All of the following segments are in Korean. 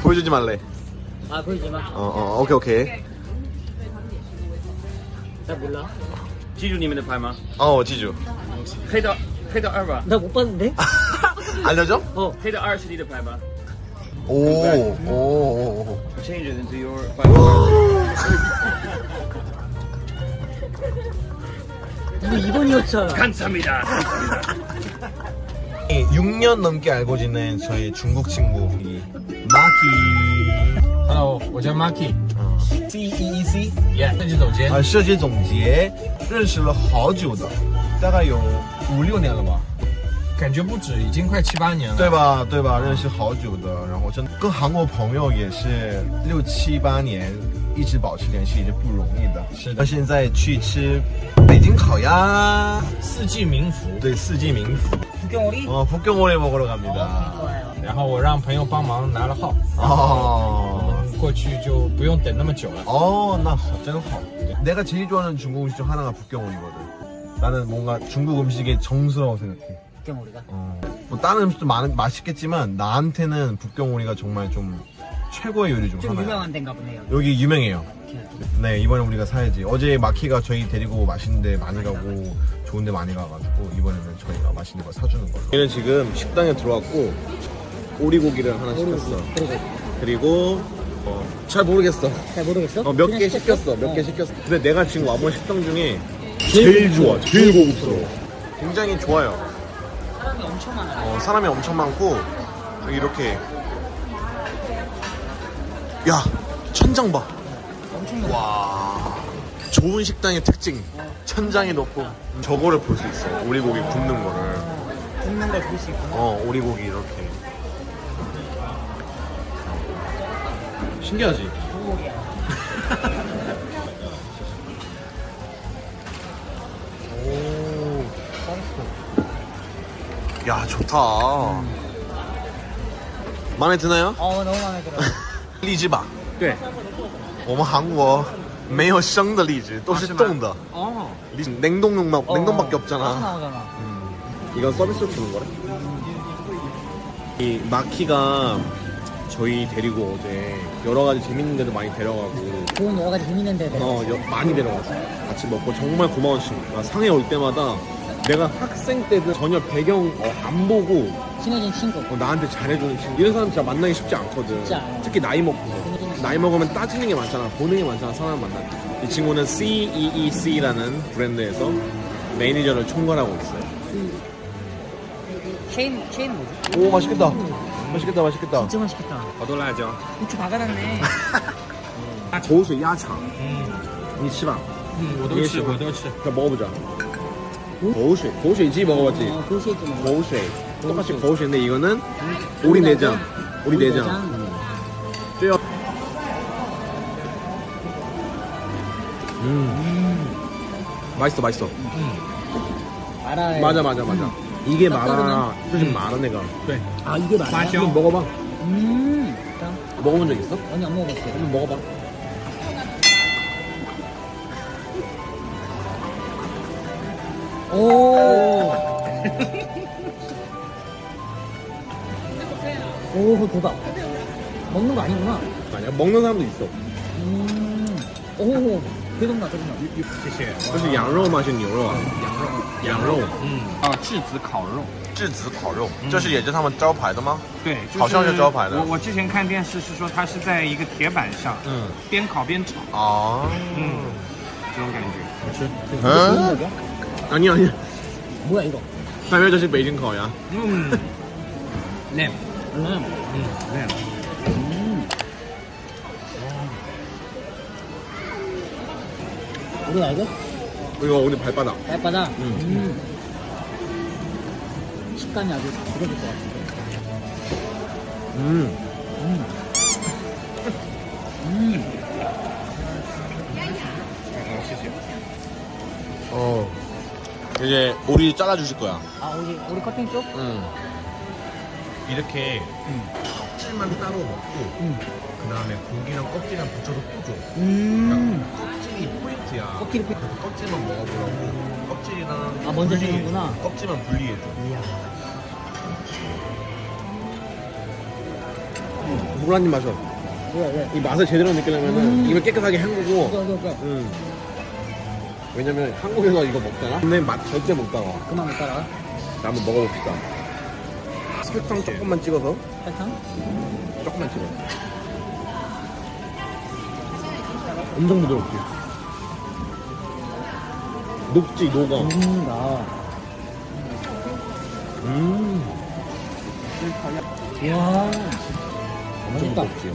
보여주지 말래. 아 보이지 마. 오케이 오케이. 나 몰라. 记住你们的牌吗？ 지주. 黑的2吧。 나 못 봤는데? 알려줘? 黑的2是你的牌吗 오. ？Change it into your 5. 이거 2번이었잖아. 감사합니다. 6년 넘게 알고 지낸 저희 중국 친구 마키. Hello， 我叫 Marky，CEEC， yeah， 设计总监。 设计总监，认识了好久的，大概有5、6年了吧。 感觉不止，已经快7、8年了， 对吧？对吧？认识好久的，然后真的跟韩国朋友也是6、7、8年，一直保持联系也是不容易的。 是的。 那现在去吃北京烤鸭， 四季民福。 对，四季民福。 북경오리? 북경오리 먹으러 갑니다. 然后我让朋友帮忙拿了号，过去就不用等那么久了。 나真好. 내가 제일 좋아하는 중국 음식 중 하나가 북경오리거든. 나는 뭔가 중국 음식의 정수라고 생각해. 북경오리가? 뭐 다른 음식도 맛있겠지만 나한테는 북경오리가 정말 좀 최고의 요리 중 하나야. 좀 유명한 데인가 보네요. 여기 유명해요. 네, 이번에 우리가 사야지. 어제 마키가 저희 데리고 맛있는 데 많이 가고 좋은 데 많이 가가지고 이번에는 저희가 맛있는 거 사주는 걸로. 우리는 지금 식당에 들어왔고 오리고기를 하나 시켰어. 그리고 잘 모르겠어. 잘 모르겠어? 몇 개 시켰어. 몇 개 시켰어. 근데 내가 지금 와본 식당 중에 제일 좋아. 제일 고급스러워. 굉장히 좋아요. 사람이 엄청 많아요. 사람이 엄청 많고 여기 이렇게 야 천장 봐. 엄청 많아. 와 좋은 식당의 특징. 천장이 높고 저거를 볼 수 있어. 오리고기 굽는 거를. 굽는 걸 볼 수 있구나. 오리고기 이렇게. 신기하지? 오리고기야. 야 좋다. 마음에 드나요? 너무 마음에 들어. 荔枝吧？ 对。 我们韩国没有生的荔枝，都是冻的。냉동밖에 없잖아. 나오잖아. 이건 서비스로 주는 거래? 이 마키가 저희 데리고 어제 여러 가지 재밌는 데도 많이 데려가고 좋은 여러 가지 재밌는 데 많이 데려갔어. 같이 먹고 정말 고마운 친구야. 상해 올 때마다 내가 학생 때도 전혀 배경 안 보고 친해진 친구. 나한테 잘해주는 친구. 이런 사람 진짜 만나기 쉽지 않거든. 특히 나이 먹고. 나이 먹으면 따지는 게 많잖아. 보는 게 많잖아. 사람 만날 때. 이 친구는 CEEC라는 브랜드에서 매니저를 총괄하고 있어요. 체인 뭐지? 오 맛있겠다. 맛있겠다. 진짜 맛있겠다. 好多辣椒。 고추 박아놨네. 口水鸭肠. 你吃吧. 我都吃，我都吃. 그럼 먹어보자. 고수이지 먹어봤지? 고수이지 먹어. 고수. 똑같이 고수인데 이거는 오리 내장. 오리 내장. 맛있어. 마라. 맞아. 이게 마라. 솔직히 마라 내가. 네. 아 이게 마라. 한번 먹어봐. 일단. 먹어본 적 있어? 아니 안 먹어봤어. 한번 먹어봐. 오. 오 대박. 먹는 거 아니구나. 아니야 먹는 사람도 있어. 오 대박나. 谢谢。 这是羊肉吗？是牛肉啊？羊肉。 质子烤肉。 质子烤肉，这是也是他们招牌的吗？ 对， 好像是招牌的。 我之前看电视是说它是在一个铁板上，边烤边炒。这种感觉。 好吃。 아니. 뭐야 이거? 还有就是北京烤鸭。 램. 램. 우리가 이거? 이거 우리 발바닥. 발바닥? 식감이 아주 부러질 것 같은데. 이제 오리 잘라주실 거야. 아 우리 커팅 쪽? 이렇게 껍질만 따로 먹고 그 다음에 고기랑 껍질이랑 붙여서 또 줘. 껍질이 포인트야. 껍질만 먹어보라고. 껍질이랑 먼저 주는구나. 껍질만 분리해줘. 이야. 몰라님 마셔. 왜? 이 맛을 제대로 느끼려면은 입을 깨끗하게 헹구고. 그거. 왜냐면 한국에서 이거 먹잖아. 근데 맛 절대 못 따라. 그만 못 따라가. 자, 한번 먹어봅시다. 설탕 조금만 찍어서. 설탕? 조금만 찍어. 엄청 부드럽지. 녹지, 녹아. 나. 이야. 엄청 맛있다. 부드럽지.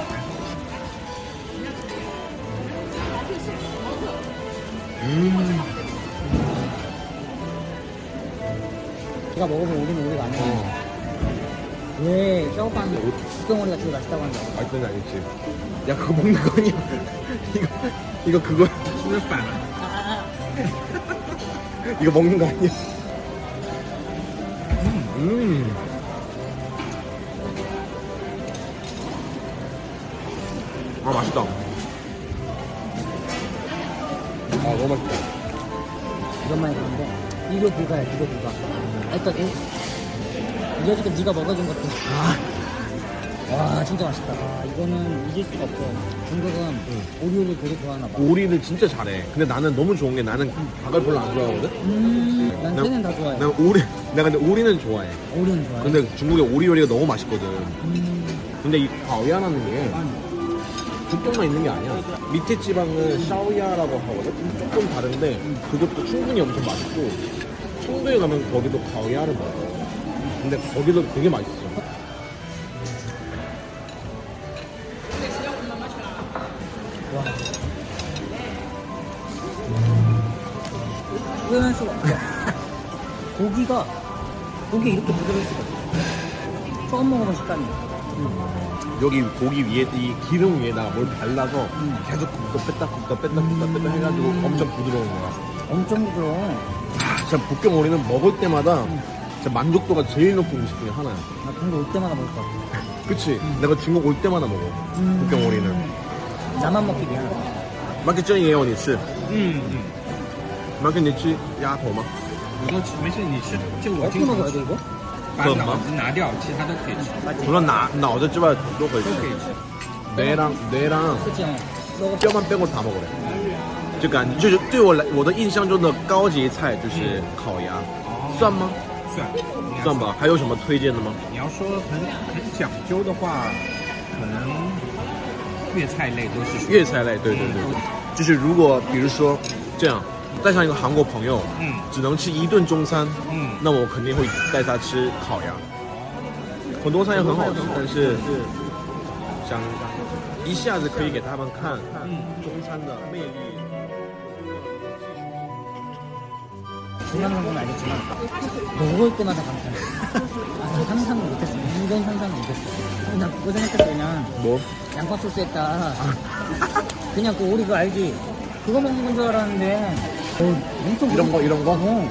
제가 먹어본 오리는 오리가 아니야. 왜 뼈반 국경오리가 되게 맛있다고 하는 거야? 맛있는 알겠지. 야, 그거 먹는 거 아니야? 이거 그거. 是不是反了？ 이거 먹는 거 아니야? 아, 맛있다. 아, 너무 맛있다. 이것만 있는데 이거 불가야, 이거 불가. 일단 이어지게 네가 먹어준 것도. 와, 진짜 맛있다. 이거는 이길 수가 없어. 중국은 오리를 되게 좋아하나 봐. 오리를 진짜 잘해. 근데 나는 너무 좋은 게 나는 닭을 별로 안 좋아하거든? 난 새는 다 좋아해. 내가 근데 오리는 좋아해. 오리는 좋아해. 근데 중국의 오리 요리가 너무 맛있거든. 근데 이 가오야라는 게 북경만 있는 게 아니야. 밑에 지방은 샤오야라고 하거든? 조금 다른데 그것도 충분히 엄청 맛있고 청도에 가면 거기도 가오야를 먹어. 근데 거기도 되게 맛있어. 표현할 수가 없어. 고기 이렇게 부드러울 수가 없어. 처음 먹어본 식감이. 여기 고기 위에 이 기름 위에다가 뭘 발라서 계속 굽다 뺐다 해가지고 엄청 부드러운 거야. 엄청 부드러워. 진짜 북경 오리는 먹을 때마다 진짜 만족도가 제일 높은 음식 중에 하나야. 나 중국 올 때마다 먹을 것 같아. 그치? 내가 중국 올 때마다 먹어. 북경 오리는. 나만 먹기 미안하다. 马克这也有你吃， 嗯， 马克你吃鸭头吗？ 我说没事，你吃，就我 어떻게 经常 먹어야 吃 돼 ， 이거? 把脑子拿掉，其他都可以吃。 맞지? 除了脑子之外都可以吃， 뇌랑 그치 형. 먹어. 뼈만 빼고 다 먹으래. 就感觉就是对我的印象中的高级菜就是烤鸭，算吗？ 算算吧。还有什么推荐的吗？ 你要说很讲究的话，可能粤菜类都是属于粤菜类，对。就是如果比如说这样带上一个韩国朋友，只能吃一顿中餐，那我肯定会带他吃烤鸭。很多餐也很好吃，但是想一下子可以给他们看中餐的魅力。 중요한 건 알겠지만 먹을 때마다 감탄해. 난 상상을 못했어. 이런 상상을 못했어. 난 그거 생각했어. 그냥 뭐? 양파 소스에다 그냥 그 오리 그거 알지? 그거 먹는 건 줄 알았는데 엄청 이런 거? 어.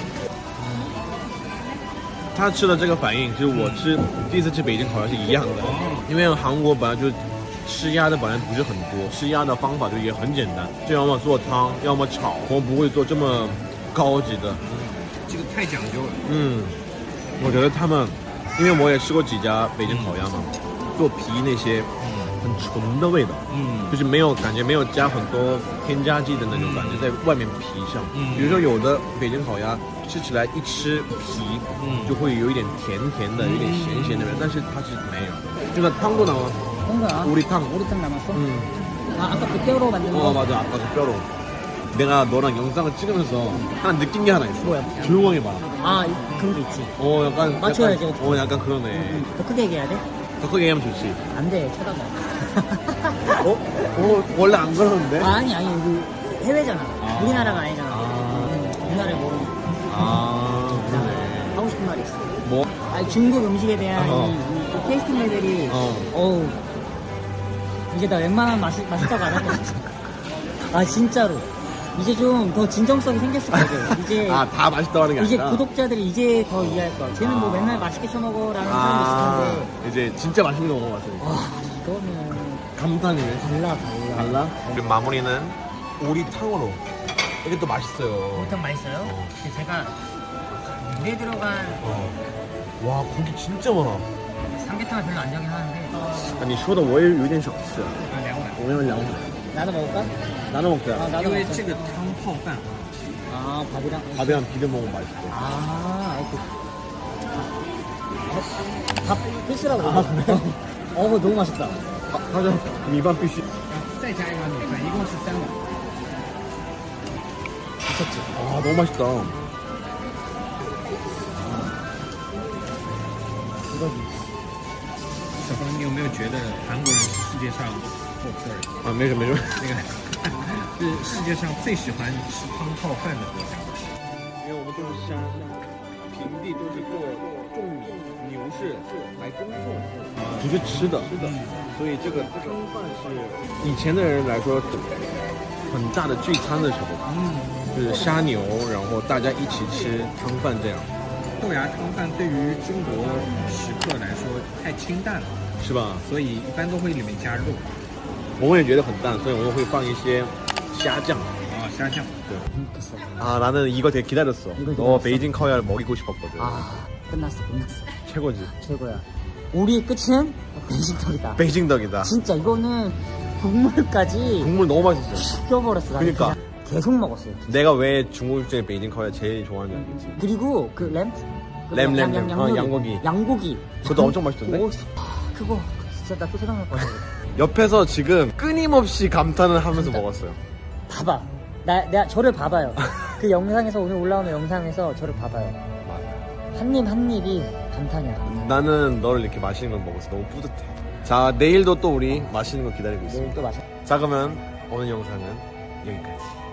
他吃的这个反应，其实我第一次吃北京烤鸭是一样的，因为韩国本来就吃鸭的本来不是很多，吃鸭的方法就也很简单，就要么做汤，要么炒，我不会做这么高级的。 这个太讲究了。 我觉得他们，因为我也吃过几家北京烤鸭嘛，做皮那些很纯的味道，就是没有感觉没有加很多添加剂的那种感觉在外面皮上。比如说有的北京烤鸭吃起来一吃皮，就会有一点甜甜的，有点咸咸的味道，但是它是没有。就那汤都나와。 뭔가 오리탕 남았어? 아, 아까 그 뼈로 만든 거? 맞아. 아까 그 뼈로. 내가 너랑 영상을 찍으면서 하나 느낀 게 하나 있어. 뭐야? 조용하게 말아. 아, 그런 거 있지. 약간 맞춰야지. 약간 그러네. 더 크게 얘기해야 돼? 더 크게 얘기하면 좋지. 안 돼, 쳐다봐. 원래 안 그러는데? 아니, 이거 해외잖아. 우리나라가 아니잖아. 우리나라에 모르는 그러네. 하고 싶은 말이 있어. 뭐? 아니, 중국 음식에 대한 이 테이스팅 레벨이 어우 이제 나 웬만하면 맛있다고 안 할 것 같아. 아 진짜로 이제 좀 더 진정성이 생겼을 거야. 이제 다 맛있다고 하는 게 이제 아니라 구독자들이 이제 더 이해할 거야. 쟤는 뭐 맨날 맛있게 쳐먹어라는 사람이 있을 텐데 이제 진짜 맛있는 거 먹어봤으니까. 와 이거는 감탄이네. 달라. 그리고 마무리는 오리탕으로. 이게 또 맛있어요. 오리탕 맛있어요? 근데 제가 물에 들어간 와 고기 진짜 많아. 삼계탕을 별로 안 좋아하긴 하는데 啊，你说的我也有点想吃。 2碗。 我要2碗， 나눠 먹을까? 나눠 먹자. 아, 나눠 因为 먹자. 这个汤泡饭 아, 밥이랑. 밥이랑 비벼 먹으면 맛있어. 아, 오케이. 밥 필수라고. 아, 그래? 너무 맛있다. 하자. 미반 피쉬. 再加1碗米饭，一共是3碗。 미쳤지? 아, 너무 맛있다. 이거지. 小峰，你有没有觉得韩国人是世界上sorry， 啊，没事没事。 那个是世界上最喜欢吃汤泡饭的国家？ 因为我们都是山，平地都是做种米、牛市来耕种，只是吃的。所以这个汤饭是以前的人来说很大的聚餐的时候，就是杀牛，然后大家一起吃汤饭这样。 豆芽汤饭对于中国食客来说太清淡了， 是吧？ 所以一般都会里面加肉。 我也觉得很淡，所以我们会放一些虾酱。 虾酱。 됐어. 아, 나는 이거 되게 기다렸어. 이거 너 기다렸어? 베이징 카오야를 먹이고 싶었거든. 아, 끝났어. 최고지. 최고야. 우리의 끝은 베이징떡이다. 베이징 덕이다. 진짜 이거는 국물까지 국물 너무 맛있어. 죽여버렸어. 나는 그러니까. 그냥 계속 먹었어요. 내가 왜 중국 중에 베이징 카오야 제일 좋아하는지 알겠지? 그리고 그 램? 램. 양고기. 양고기. 그것도 엄청 맛있던데? 오, 그거 진짜 나 또 생각날 것 같아. 옆에서 지금 끊임없이 감탄을 하면서 먹었어요. 봐봐. 내가 저를 봐봐요. 그 영상에서 오늘 올라오는 영상에서 저를 봐봐요. 한 입이 감탄이야. 나는 너를 이렇게 맛있는 걸 먹어서 너무 뿌듯해. 자, 내일도 또 우리 맛있는 거 기다리고 있습니다. 내일 또 마셔. 자, 그러면 오늘 영상은 여기까지.